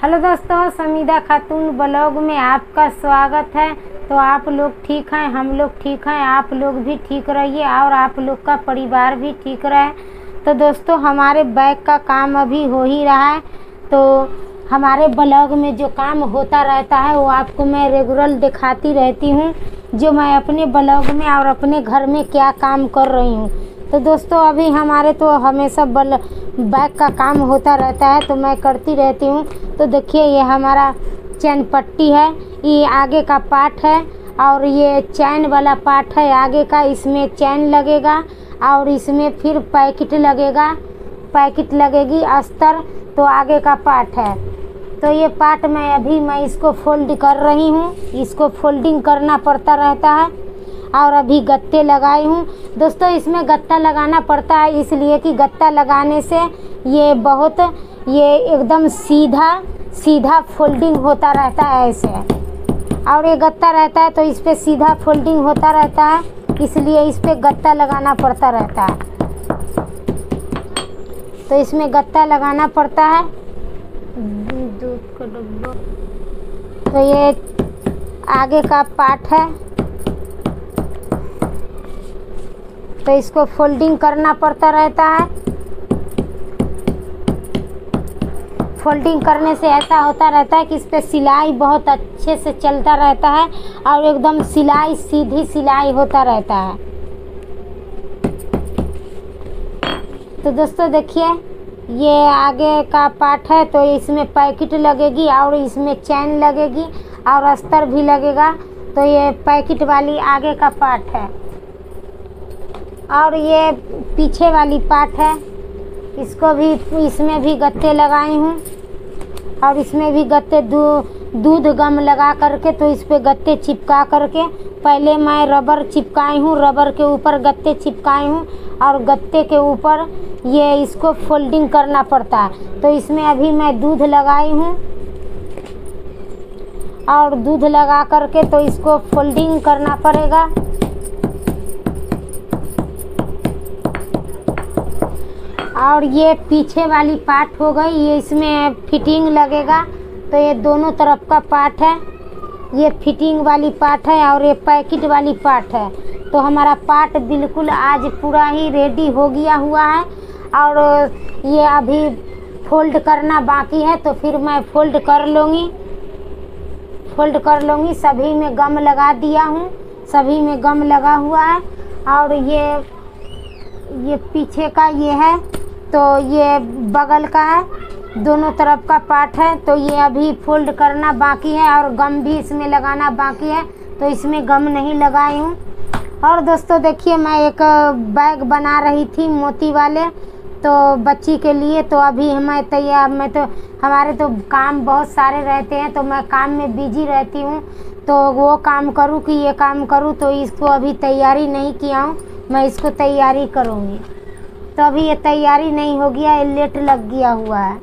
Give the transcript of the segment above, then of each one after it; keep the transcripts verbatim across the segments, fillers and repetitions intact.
Hello दोस्तों, समीदा खातून blog में आपका स्वागत है। तो आप लोग ठीक हैं, हम लोग ठीक हैं, आप लोग भी ठीक रहिए और आप लोग का परिवार भी ठीक रहे। तो दोस्तों, हमारे बैग का काम अभी हो ही रहा है। तो हमारे ब्लॉग में जो काम होता रहता है वो आपको मैं रेगुलर दिखाती रहती हूँ, जो मैं अपने ब्लॉग में और अपने घर में क्या काम कर रही हूँ। तो दोस्तों, अभी हमारे तो हमेशा बल बैग का काम होता रहता है, तो मैं करती रहती हूँ। तो देखिए, ये हमारा चैन पट्टी है, ये आगे का पार्ट है और ये चैन वाला पार्ट है आगे का। इसमें चैन लगेगा और इसमें फिर पैकेट लगेगा, पैकेट लगेगी अस्तर। तो आगे का पार्ट है। तो ये पार्ट मैं अभी मैं इसको फोल्ड कर रही हूँ, इसको फोल्डिंग करना पड़ता रहता है। और अभी गत्ते लगाई हूँ। दोस्तों, इसमें गत्ता लगाना पड़ता है इसलिए कि गत्ता लगाने से ये बहुत ये एकदम सीधा सीधा फोल्डिंग होता रहता है ऐसे। और ये गत्ता रहता है तो इस पर सीधा फोल्डिंग होता रहता है, इसलिए इस पर गत्ता लगाना पड़ता रहता है। तो इसमें गत्ता लगाना पड़ता है। दूध का डब्बा। तो ये आगे का पार्ट है, तो इसको फोल्डिंग करना पड़ता रहता है। फोल्डिंग करने से ऐसा होता रहता है कि इस पे सिलाई बहुत अच्छे से चलता रहता है और एकदम सिलाई सीधी सिलाई होता रहता है। तो दोस्तों देखिए, ये आगे का पार्ट है, तो इसमें पैकेट लगेगी और इसमें चैन लगेगी और अस्तर भी लगेगा। तो ये पैकेट वाली आगे का पार्ट है और ये पीछे वाली पार्ट है। इसको भी इसमें भी गत्ते लगाई हूँ और इसमें भी गत्ते दू दूध गम लगा करके, तो इस पे गत्ते चिपका करके पहले मैं रबर चिपकाई हूँ, रबर के ऊपर गत्ते चिपकाई हूँ और गत्ते के ऊपर ये इसको फोल्डिंग करना पड़ता है। तो इसमें अभी मैं दूध लगाई हूँ और दूध लगा करके तो इसको फोल्डिंग करना पड़ेगा। और ये पीछे वाली पार्ट हो गई, ये इसमें फिटिंग लगेगा। तो ये दोनों तरफ का पार्ट है, ये फिटिंग वाली पार्ट है और ये पैकेट वाली पार्ट है। तो हमारा पार्ट बिल्कुल आज पूरा ही रेडी हो गया हुआ है और ये अभी फोल्ड करना बाकी है। तो फिर मैं फोल्ड कर लूँगी फोल्ड कर लूँगी सभी में गम लगा दिया हूँ, सभी में गम लगा हुआ है। और ये ये पीछे का ये है, तो ये बगल का है, दोनों तरफ का पार्ट है। तो ये अभी फोल्ड करना बाकी है और गम भी इसमें लगाना बाकी है, तो इसमें गम नहीं लगाई हूँ। और दोस्तों देखिए, मैं एक बैग बना रही थी मोती वाले, तो बच्ची के लिए। तो अभी मैं तैयार मैं तो हमारे तो काम बहुत सारे रहते हैं, तो मैं काम में बिजी रहती हूँ। तो वो काम करूँ कि ये काम करूँ, तो इसको अभी तैयारी नहीं किया हूँ, मैं इसको तैयारी करूँगी। तो अभी ये तैयारी नहीं हो गया, ये लेट लग गया हुआ है।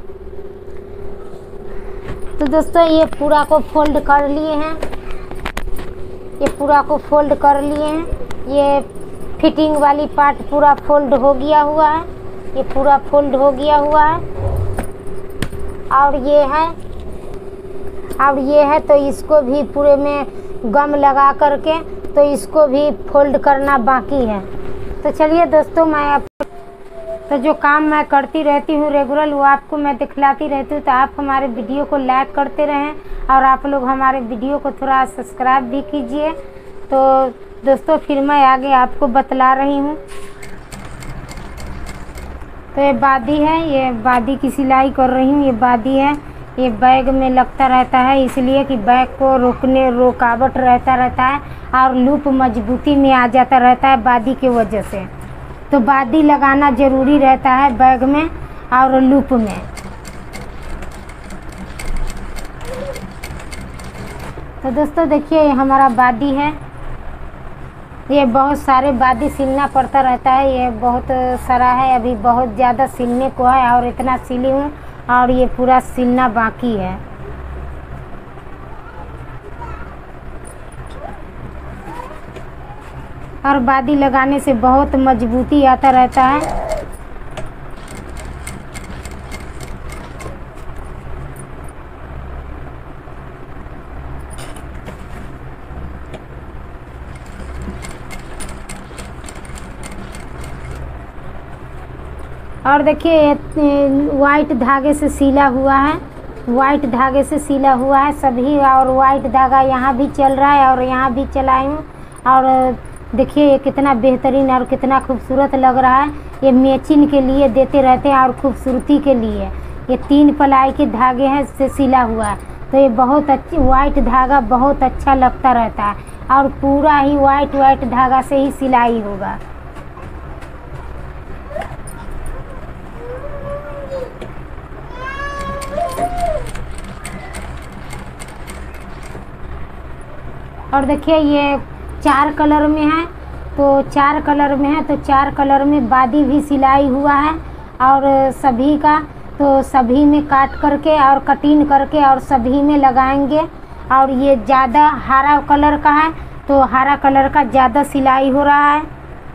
तो दोस्तों, ये पूरा को फोल्ड कर लिए हैं, ये पूरा को फोल्ड कर लिए हैं। ये फिटिंग वाली पार्ट पूरा फोल्ड हो गया हुआ है, ये पूरा फोल्ड हो गया हुआ है। और ये है और ये है, तो इसको भी पूरे में गम लगा करके तो इसको भी फोल्ड करना बाकी है। तो चलिए दोस्तों, मैं आप तो जो काम मैं करती रहती हूँ रेगुलर, वो आपको मैं दिखलाती रहती हूँ। तो आप हमारे वीडियो को लाइक करते रहें और आप लोग हमारे वीडियो को थोड़ा सब्सक्राइब भी कीजिए। तो दोस्तों, फिर मैं आगे आपको बतला रही हूँ। तो ये बादी है, ये बादी की सिलाई कर रही हूँ। ये बादी है, ये बैग में लगता रहता है इसलिए कि बैग को रोकने रुकावट रहता रहता है और लूप मजबूती में आ जाता रहता है बादी की वजह से। तो बादी लगाना ज़रूरी रहता है बैग में और लूप में। तो दोस्तों देखिए, ये हमारा बादी है, ये बहुत सारे बादी सिलना पड़ता रहता है, ये बहुत सारा है, अभी बहुत ज़्यादा सिलने को है और इतना सिली हूँ और ये पूरा सिलना बाकी है। और बादी लगाने से बहुत मजबूती आता रहता है। और देखिए वाइट धागे से सिला हुआ है, वाइट धागे से सिला हुआ है सभी। और वाइट धागा यहाँ भी चल रहा है और यहाँ भी चलाई हूँ। और देखिए ये कितना बेहतरीन और कितना खूबसूरत लग रहा है। ये मैचिंग के लिए देते रहते हैं और खूबसूरती के लिए। ये तीन पलाई के धागे हैं से सिला हुआ है, तो ये बहुत अच्छी वाइट धागा बहुत अच्छा लगता रहता है। और पूरा ही वाइट वाइट धागा से ही सिलाई होगा। और देखिए ये चार कलर में है, तो चार कलर में है तो चार कलर में बादी भी सिलाई हुआ है। और सभी का तो सभी में काट करके और कटिंग करके और सभी में लगाएंगे। और ये ज़्यादा हरा कलर का है तो हरा कलर का ज़्यादा सिलाई हो रहा है।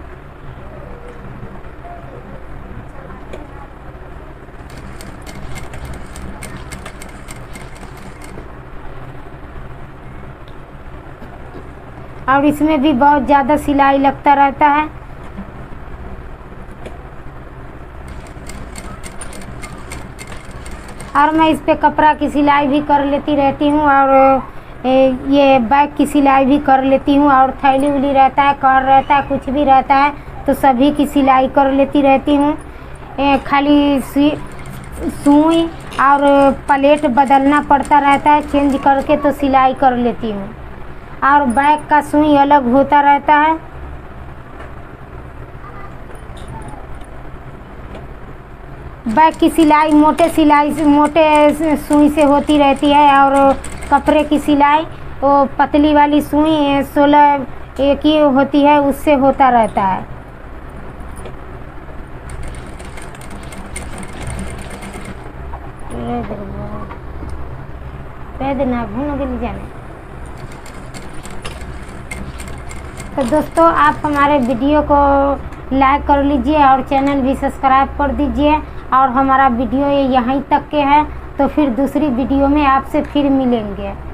और इसमें भी बहुत ज़्यादा सिलाई लगता रहता है। और मैं इस पे कपड़ा की सिलाई भी कर लेती रहती हूँ। और ये बैग की सिलाई भी कर लेती हूँ। और थैली उली रहता है, कर रहता है, कुछ भी रहता है तो सभी की सिलाई कर लेती रहती हूँ। खाली सुई और प्लेट बदलना पड़ता रहता है, चेंज करके तो सिलाई कर लेती हूँ। और बैग का सुई अलग होता रहता है। बैग की सिलाई मोटे सिलाई से मोटे सुई से होती रहती है। और कपड़े की सिलाई वो पतली वाली सुई सोलह एक ही होती है, उससे होता रहता है। जाने तो दोस्तों आप हमारे वीडियो को लाइक कर लीजिए और चैनल भी सब्सक्राइब कर दीजिए। और हमारा वीडियो ये यहीं तक के है, तो फिर दूसरी वीडियो में आपसे फिर मिलेंगे।